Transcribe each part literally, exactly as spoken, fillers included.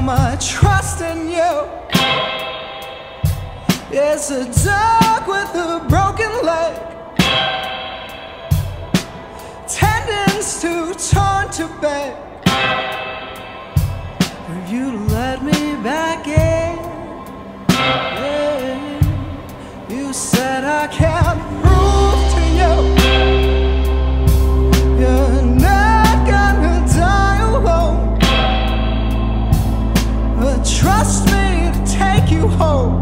much trust in you. It's a dog with a broken leg, tendons too torn to beg. For you to let me back in. Yeah. You said I can't prove to you you're not gonna die alone, but trust me to take you home,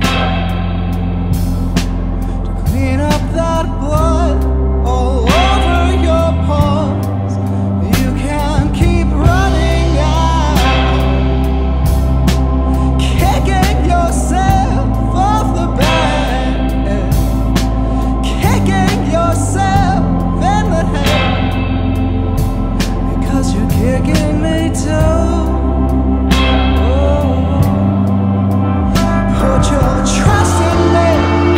to clean up that blood all over your paws. You can't keep running out, kicking yourself off the bed, kicking yourself in the head, because you're kicking me too. Put your trust in me.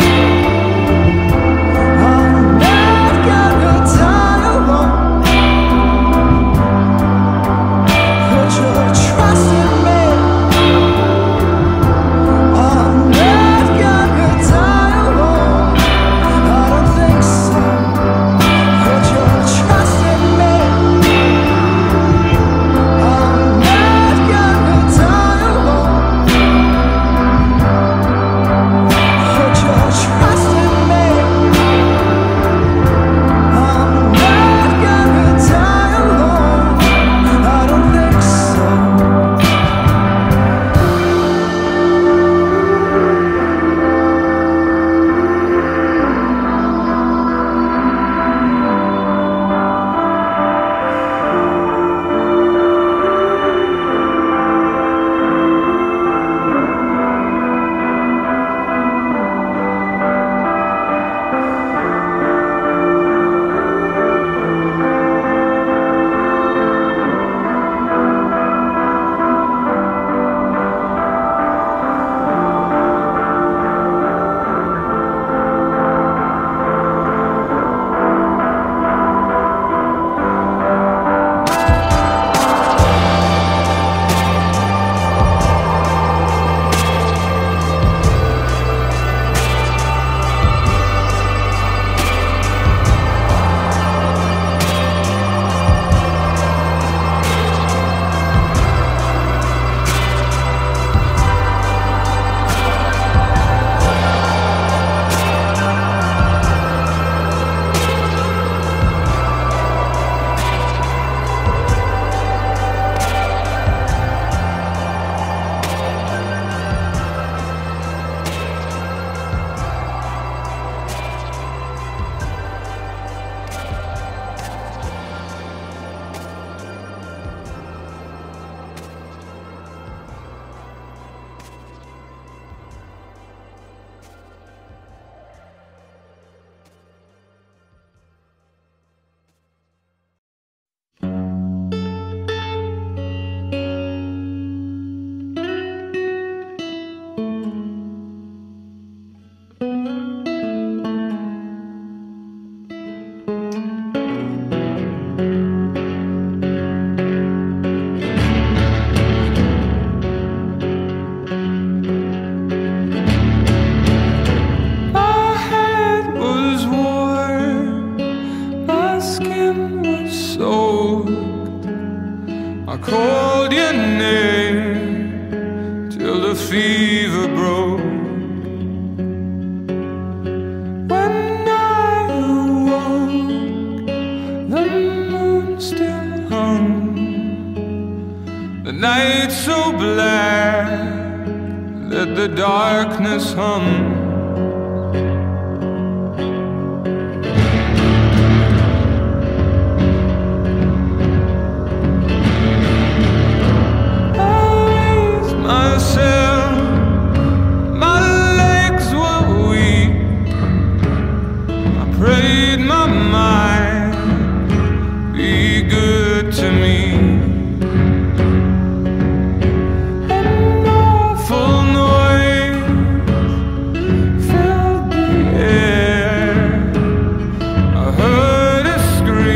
I'm not gonna die alone. Put your trust in me. I'm not gonna die alone. I don't think so. Put your trust in me. I'm not gonna die alone. Put your trust in me. I'm not gonna die alone. I don't think so. I called your name till the fever broke. When I awoke, the moon still hung, the night so black that the darkness hung.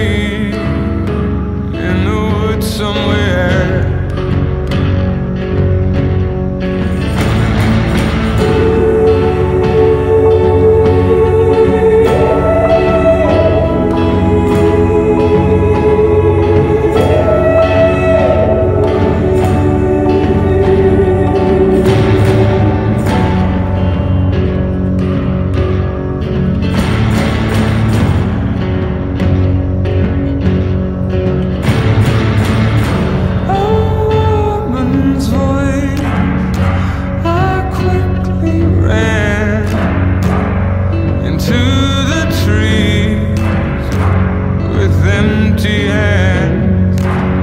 Somewhere empty hands.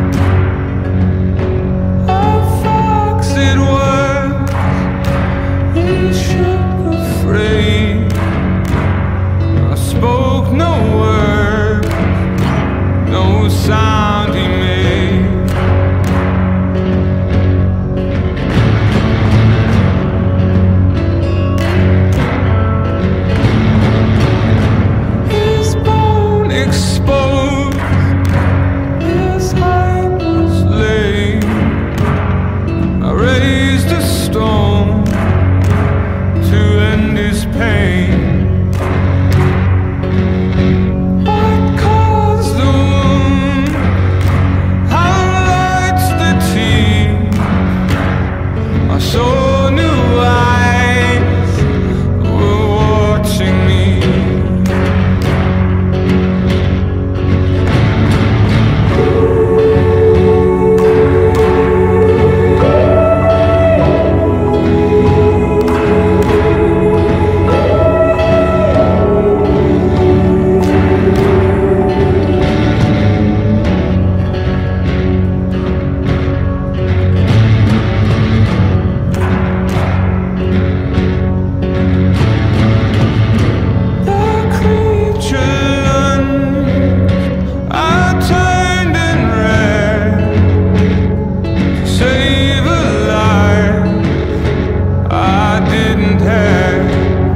A fox it was, he shook afraid. I spoke no word, no sound he made. His bone exposed, his hide was laid. I raised a stone to end his pain. What caused the wound? How lights the teeth? I saw new eyes were watching me. The creature lunged, I turned and ran to save a life I didn't have.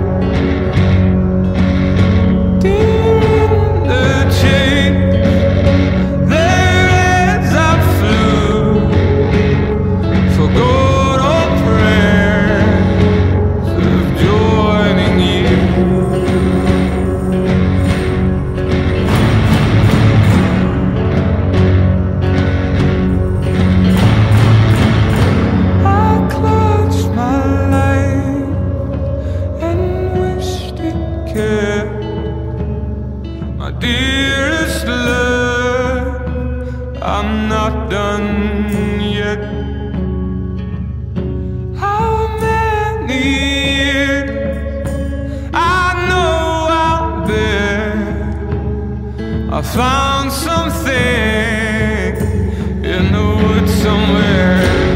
Deep in the chase, there as I flew, forgot all prayers of joining you. I clutched my life and wished it kept my dearest love. I'm not done yet. How many years I know I'll bear. I found something in the woods somewhere.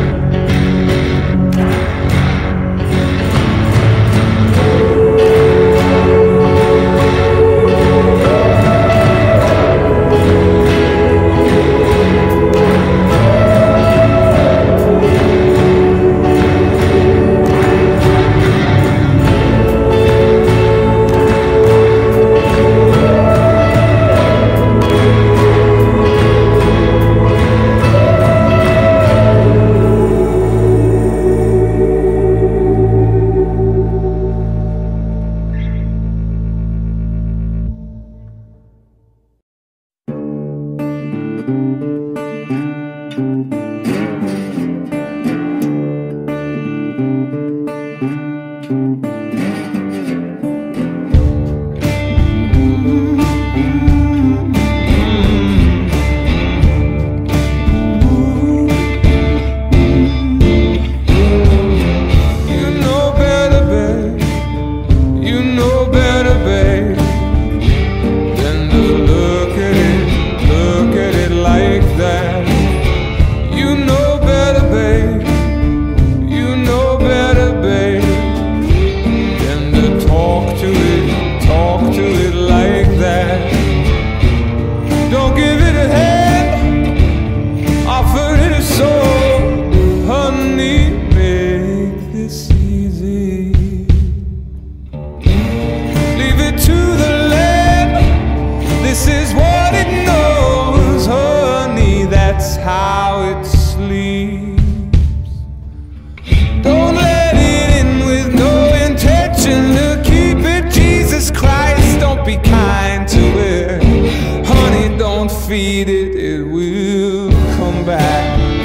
You know better, babe. You know better, babe, than to look at it, look at it like that. You know better, babe. You know better, babe, than to talk to it, talk to it like that. Don't give it a hand, offer it a soul. Honey, make this easy. Leave it to the land, this is what it knows. Honey, that's how it sleeps. Don't let it in with no intention to keep it. Jesus Christ, don't be kind to it. Honey, don't feed it, it will come back.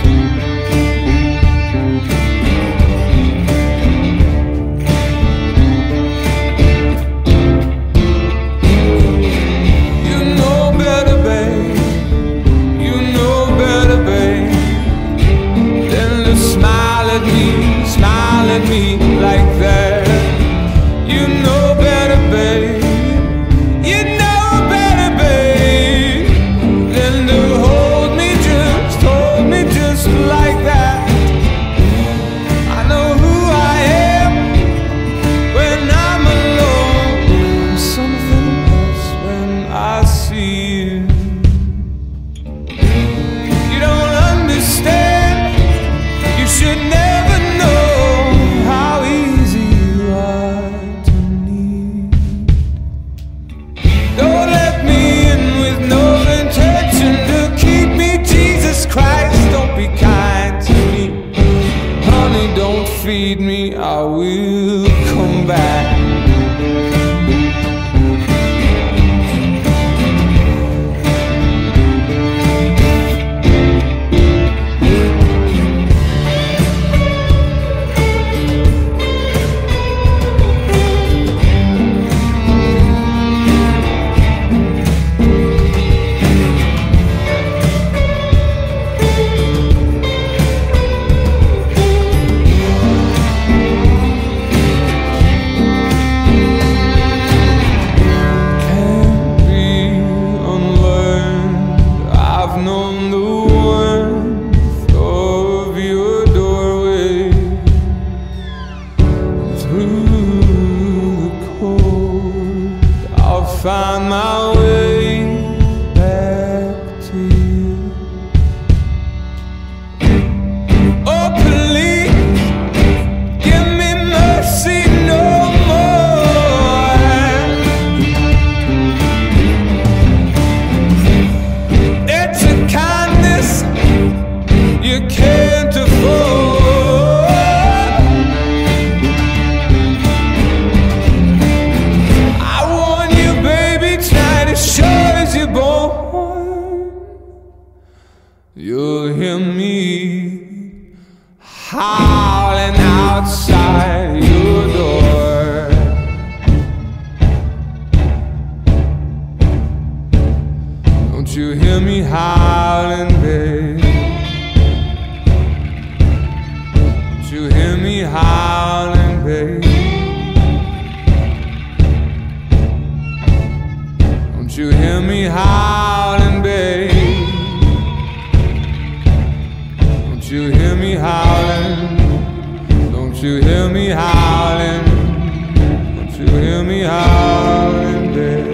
You know better, babe. You know better, babe, than to smile at me, smile at me like that. You know better, babe. You know better, babe. me, I will come back. Find my way back to you. Oh, please give me mercy no more. It's a kindness you can't afford. You'll hear me howling outside your door. Don't you hear me howling, babe? Don't you hear me howling, babe? Don't you hear me howling, babe? Don't you hear me howling? Don't you hear me howling? Don't you hear me howling, babe?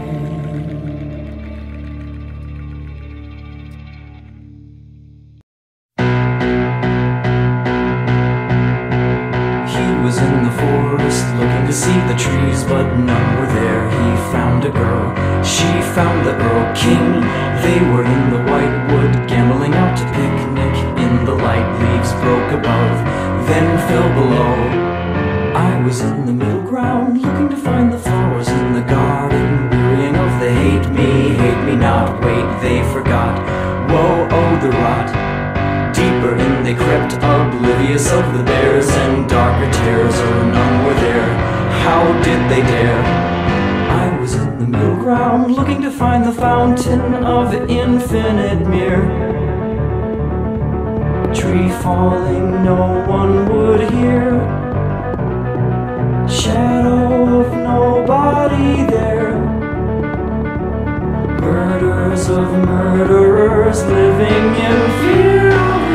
He was in the forest looking to see the trees, but none were there. He found a girl, she found the Earl King. They were in the white wood, gambling out to picnic. In the light, leaves broke above, then fell below. I was in the middle ground, looking to find the flowers in the garden, wearying of the hate me, hate me not, wait, they forgot. Woe, oh, the rot. Deeper in they crept, oblivious of the bears and darker tears, or none were there. How did they dare? I was in the middle ground, looking to find the fountain of infinite mirror. Tree falling, no one would hear. Shadow of nobody there. Murders of murderers living in fear.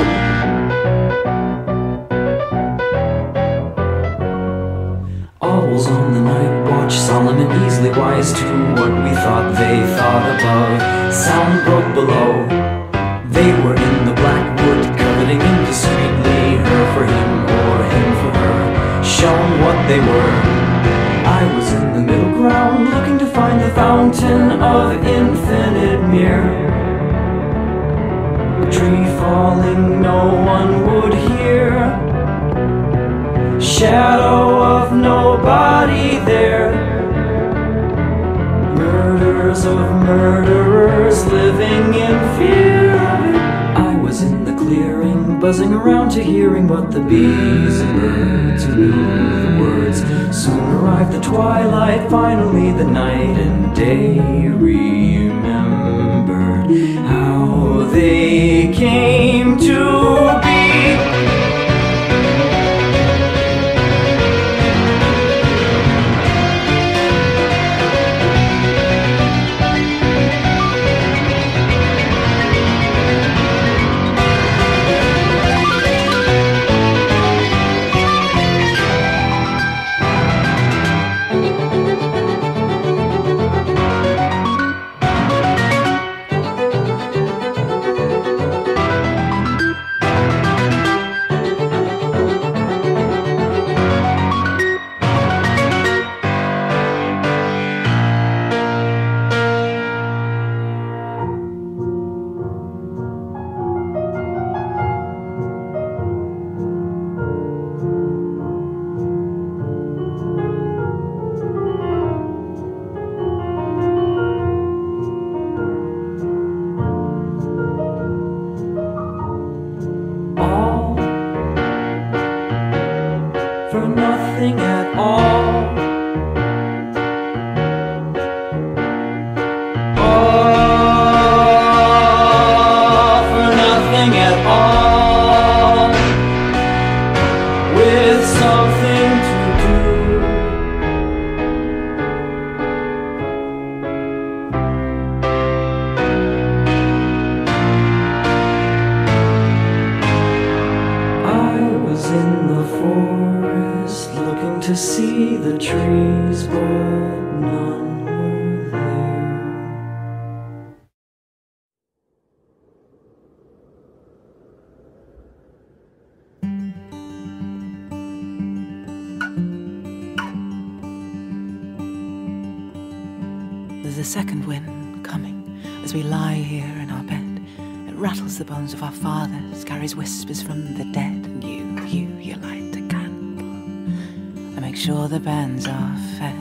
Owls on the night watch, solemn and easily wise to what we thought they thought above. Sound broke below. They were in the black wood, coveting indiscreetly, her for him or him for her, shown what they were. I was in the middle ground, looking to find the fountain of infinite mirror. Tree falling, no one would hear. Shadow of nobody there. Murders of murderers living in fear. I was in the clearing, buzzing around to hearing what the bees and birds who knew the words. Soon arrived the twilight, finally the night and day remembered how they came to be. a second wind coming as we lie here in our bed. It rattles the bones of our fathers, carries whispers from the dead. And you, you, you light a candle and make sure the bands are fed.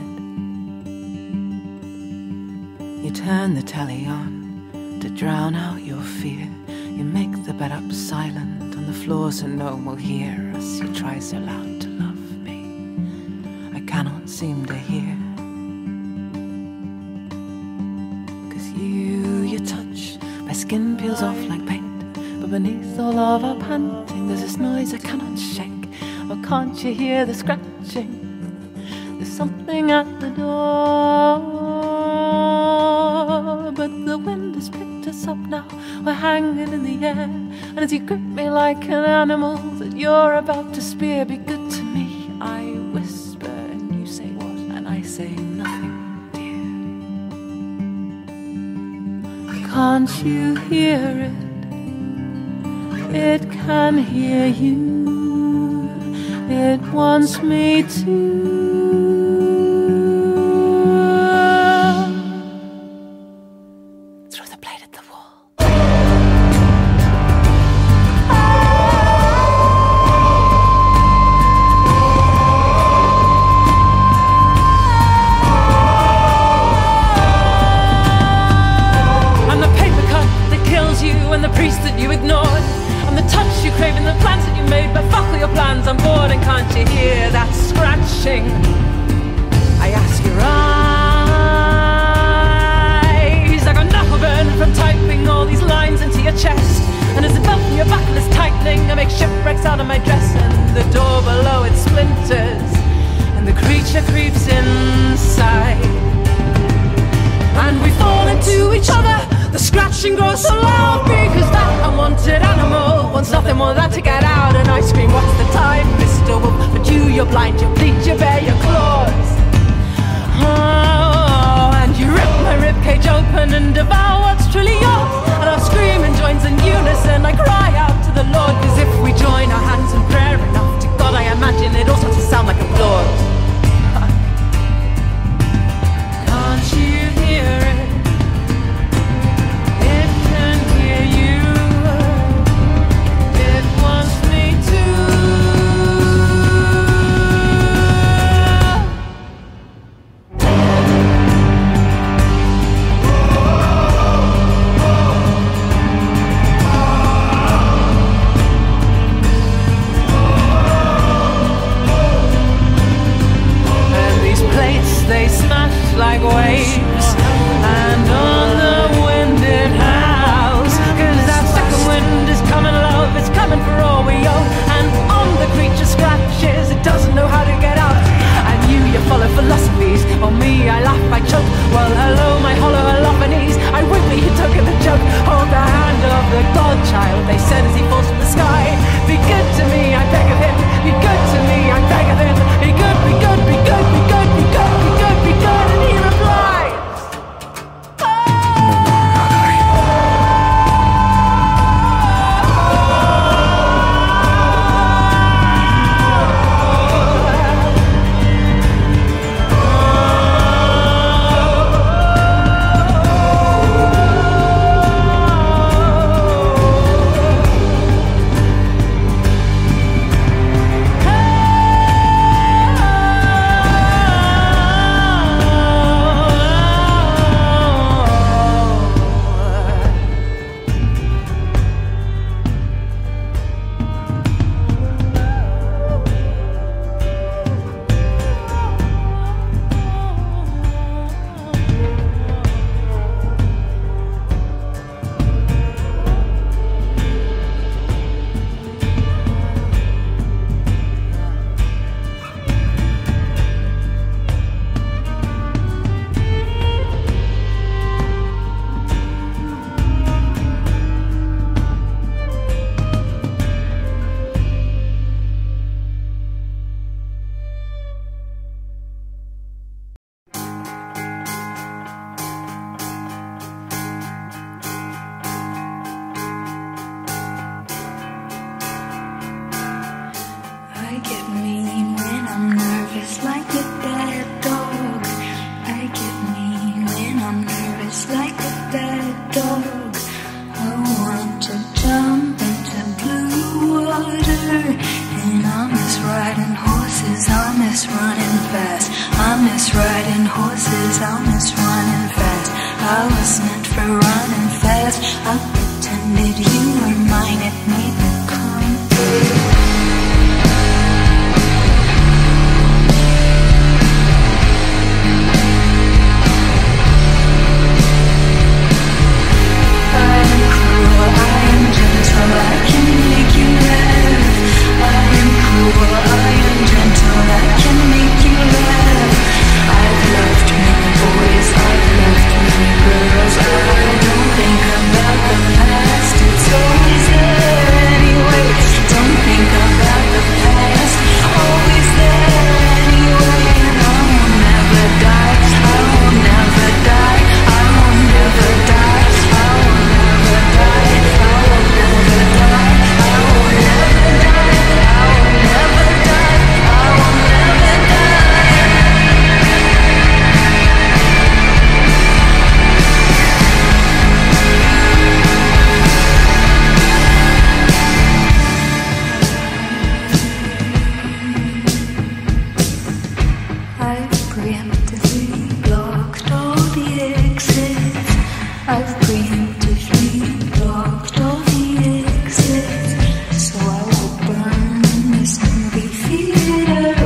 You turn the telly on to drown out your fear. You make the bed up silent on the floor so no one will hear us. You try so loud to love me, I cannot seem to hear. Cause you, you touch, my skin peels off like paint. But beneath all of our panting there's this noise I cannot shake. Oh, can't you hear the scratching? There's something at the door, but the wind has picked us up now. We're hanging in the air, and as you grip me like an animal that you're about to spear, be good to me, I whisper, and you say what? And I say nothing, dear. Can't you hear it? It can hear you. It wants me to. And the priest that you ignored, and the touch you crave, and the plans that you made, but fuck all your plans, I'm bored. And can't you hear that scratching? I ask your eyes. I got knuckle burn from typing all these lines into your chest, and as the belt from your buckle is tightening, I make shipwrecks out of my dress, and the door below it splinters, and the creature creeps inside, and we fall into each other. The scratching grows so loud because that unwanted animal wants nothing more than to get out. And I scream, what's the time, Mister Wolf? But you, you're blind, you bleed, you bare your claws. Oh, and you rip my ribcage open and devour what's truly yours. And our screaming joins in unison. I cry out to the Lord, cause if we join our hands in prayer enough to God, I imagine it all starts to sound like applause. Can't you hear it? Wants me to. I've preemptively blocked all the exits, so I will burn this movie theater.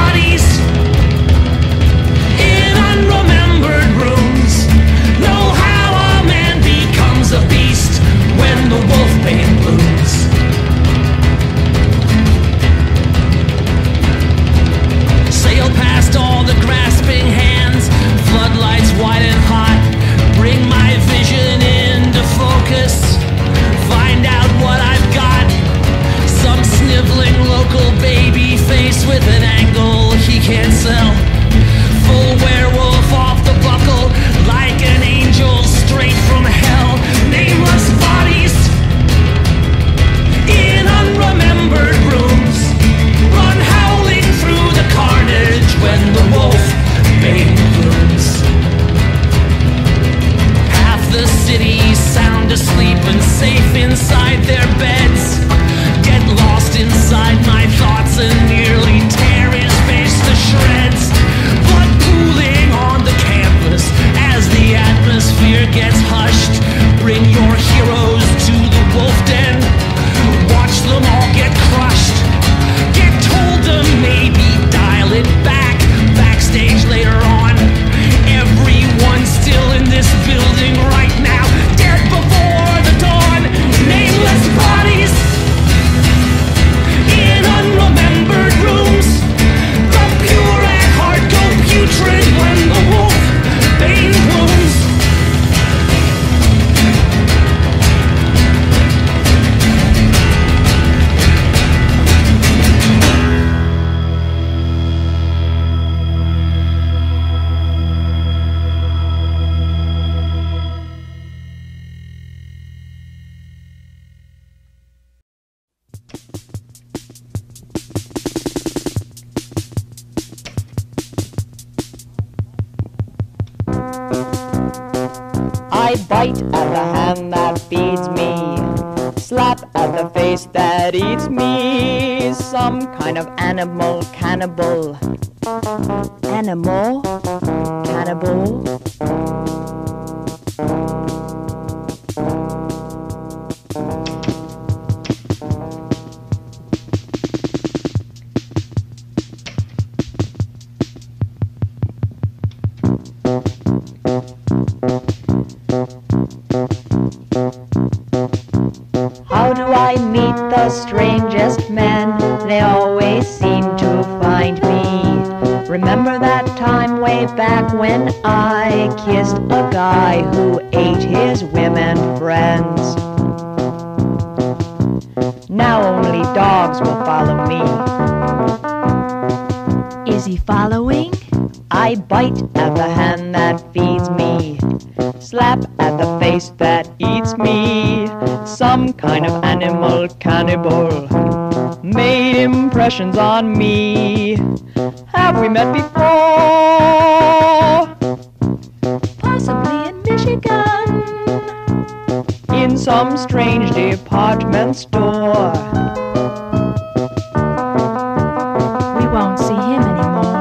Bodies in unremembered rooms, no face with an angle he can't sell. Full werewolf off the buckle, like an angel straight from hell. Nameless bodies in unremembered rooms, run howling through the carnage when the wolf bane blooms. Half the city sound asleep and safe inside their beds. Get lost inside my thoughts and nearly tear his face to shreds. Blood pooling on the campus as the atmosphere gets hushed. Bring your heroes to the wolf den, watch them all get crushed. Get told to maybe dial it back, backstage later on. Everyone's still in this building right now, dead before the dawn. Nameless bodies in unremembered rooms. The pure at heart go putrid when the wolf bane blooms. I bite at the hand that feeds me, slap at the face that eats me. Some kind of animal cannibal. Animal cannibal. How do I meet the strangest men? They always seem to find me. Remember that time way back when I kissed a guy who ate his women friends? Now only dogs will follow me. Is he following? I bite at the hand that feeds me, slap at the face that eats me. Some kind of animal cannibal made impressions on me. Have we met before? Possibly in Michigan, in some strange department store. We won't see him anymore.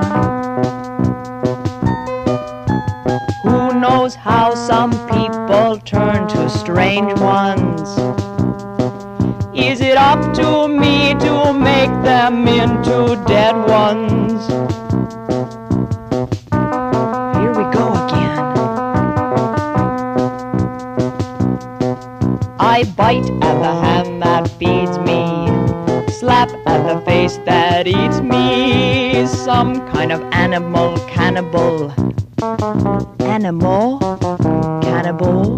Who knows how some people turn to strange ones? Is it up to me to make them into dead ones? Here we go again. I bite at the hand that feeds me, slap at the face that eats me. Some kind of animal cannibal. Animal cannibal.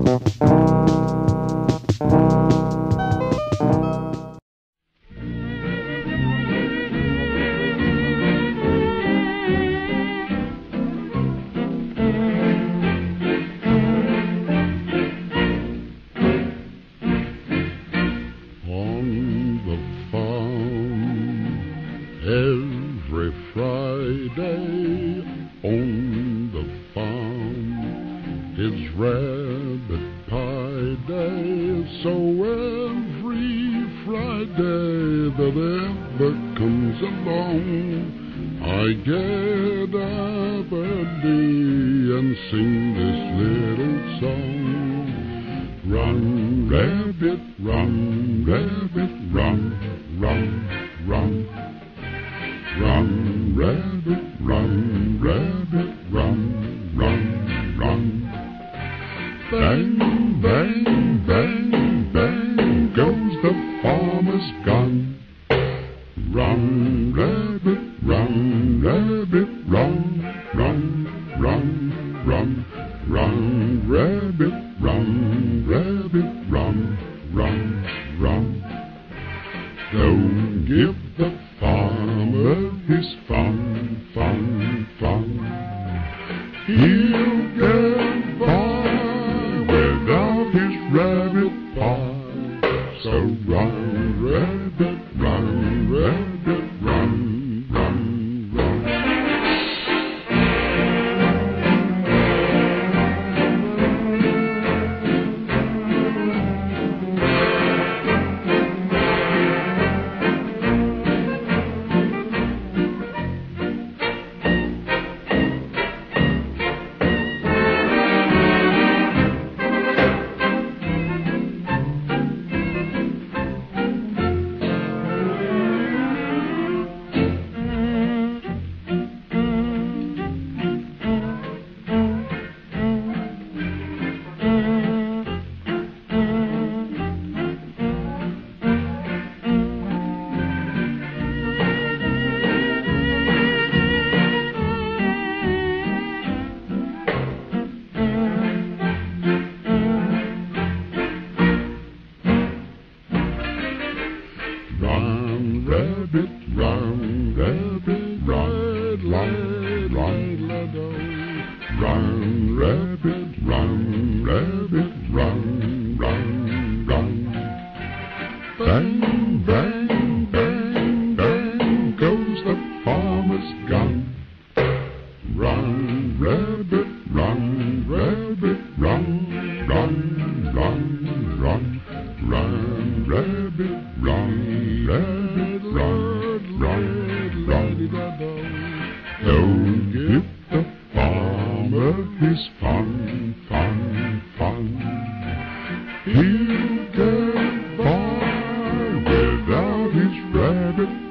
Every Friday on the farm is rabbit pie day. So every Friday that ever comes along, I get up early and sing this little song. Run, rabbit, run, rabbit, run, run, run. Run, rabbit, run, rabbit, run, run, run. Bang, bang, bang, bang goes the farmer's gun. Run, rabbit, run, rabbit, run, run, run, run. Run, rabbit, run, rabbit, run, run, run. Don't give the farmer his rabbit, run, rabbit, run, run, run, run, run, rabbit, run, rabbit, run, run, run. Don't give the farmer his fun, fun, fun. He'll get by without his rabbit.